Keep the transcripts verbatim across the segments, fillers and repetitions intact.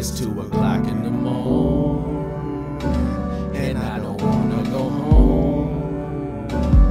It's two o'clock in the morning, and I don't wanna go home.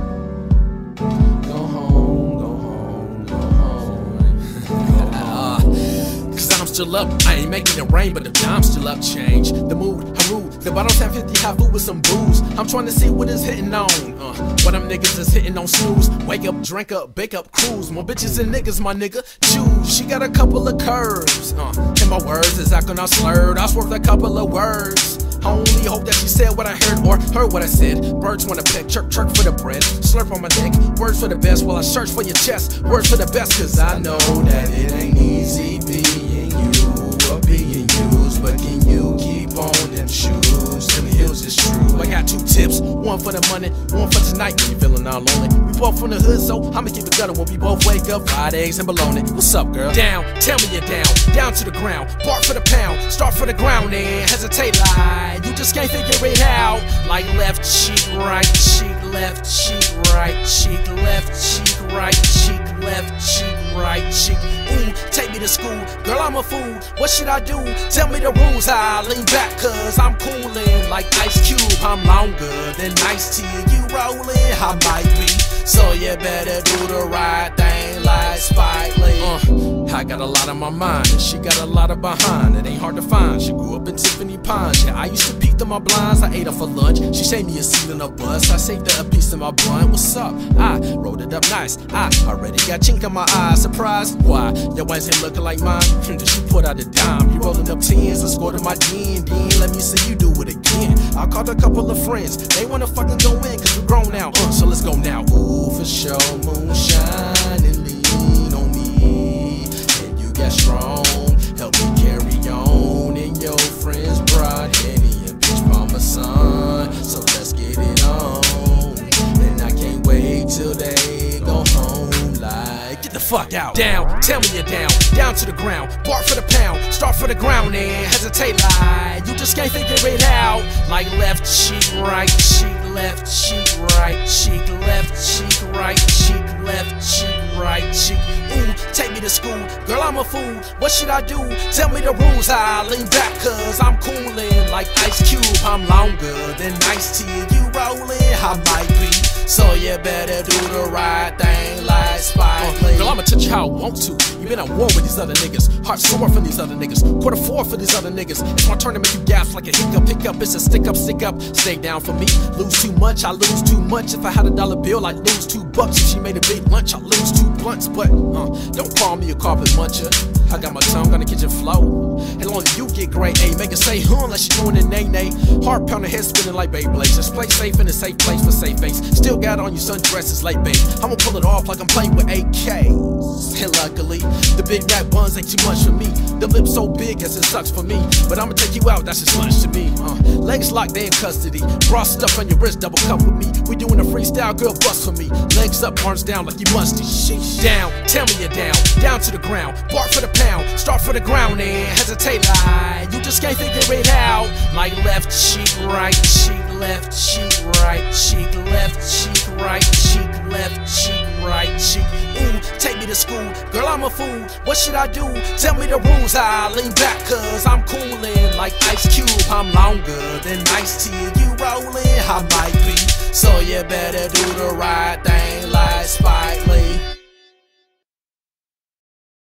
Go home, go home, go home. Go home. Cause I'm still up, I ain't making it rain, but the dime's still up. Change the mood, Haru, the bottles have fifty high food with some booze. I'm trying to see what is hitting on. Uh, what them niggas is hitting on snooze. Wake up, drink up, bake up, cruise. More bitches and niggas, my nigga, choose. She got a couple of curves. Uh, and my words is acting all slurred. I swerved a couple of words. I only hope that she said what I heard or heard what I said. Birds wanna peck, chirp, chirp for the bread. Slurp on my neck, words for the best while I search for your chest. Words for the best, cause I know that it ain't easy being you or being used. But can you keep on them shoes? Them heels is true. I got two tips, one for the money, one for tonight when you feeling all lonely. We both from the hood, so I'ma keep it gutter when we both wake up. Fried eggs and bologna. What's up, girl? Down, tell me you're down. Down to the ground, bark for the pound. Start for the ground and hesitate like you just can't figure it out. Like left cheek, right cheek, left cheek, right cheek, left cheek, right cheek, left cheek, right cheek. Ooh, take me to school, girl, I'm a fool. What should I do? Tell me the rules. I lean back cause I'm coolin' like Ice Cube. I'm longer than Ice Tea. You rollin', I might be. So you better do the right thing like Spike Lee. Uh, I got a lot on my mind and she got a lot of behind. It ain't hard to find. She grew up in Tiffany Pines. Yeah, I used to peek through my blinds. I ate her for lunch. She shaved me a seat in a bus. I saved her a piece of my blunt. What's up? I rolled it up nice. I already got chink in my eye. Surprised? Why? Your wife ain't looking like mine. Then she put out a dime. You rolling up tens. I scored my D and D. Let me see you do it again. I called a couple of friends. They wanna fucking go in cause we're grown now. Uh, so let's go now. Ooh, for sure. Moonshine and lean on me. And you got strong. Help me carry on. And your friends brought Henny and Peach Parmesan. So let's get it on. And I can't wait till they go home. Like, get the fuck out. Down, tell me you're down. Down to the ground, bark for the pound. Start for the ground and hesitate like you just can't figure it out. Like left cheek, right cheek, left cheek, right cheek, left cheek, right cheek, left cheek, right cheek. Ooh, take me to school, girl, I'm a fool. What should I do? Tell me the rules. I lean back cause I'm coolin' like Ice Cube. I'm longer than Ice Tea. You rollin', I might be. So you better do the right thing like Spike Lee. Girl, I'ma touch you how I want to. You been at war with these other niggas. Heart sore for these other niggas. Quarter four for these other niggas. It's my turn to make you gasp like a hiccup. Hiccup, it's a stick up, stick up. Stay down for me. Lose too much, I lose too much. If I had a dollar bill, I'd lose two bucks. If she made a big lunch, I'd lose two blunts. But uh, don't call me a carpet muncher. I got my tongue on the kitchen floor. And long as you get grade A, make it say huh unless you're doing it nay-nay. Heart pounding, head spinning like Beyblades. Just play safe in a safe place for safe face. Still got on your sundresses late, babe. I'ma pull it off like I'm playing with A Ks. And luckily, the big rat buns ain't too much for me. The lips so big as it sucks for me. But I'ma take you out, that's just much to me. Uh, legs locked, they in custody. Bra stuff on your wrist, double cup with me. We doing a freestyle, girl, bust for me. Legs up, arms down like you musty. Sheesh. Down, tell me you're down. Down to the ground, bark for the pound. Start for the ground and hesitate like you just can't figure it out. Like left cheek, right cheek, left cheek, right cheek, left cheek, right cheek, left cheek, right cheek. Ooh, take me to school, girl, I'm a fool. What should I do? Tell me the rules. I lean back cause I'm coolin' like Ice Cube. I'm longer than Ice Tea. You rollin', I might be. So you better do the right thing